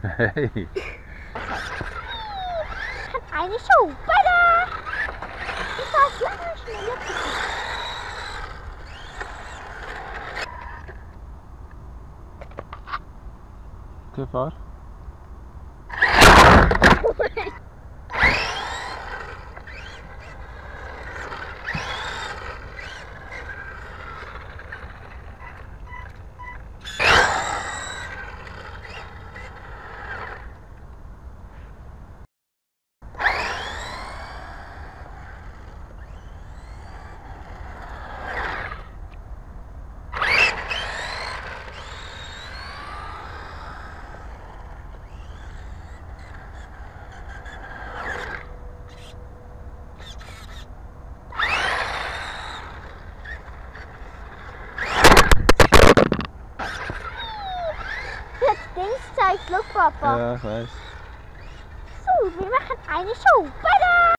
Hey. Eine Show. Tada! Ich war lange schneller. Okay, fahr. Dings zeigt, look Papa. Ja, ich weiß. So, wir machen eine Show. Tada!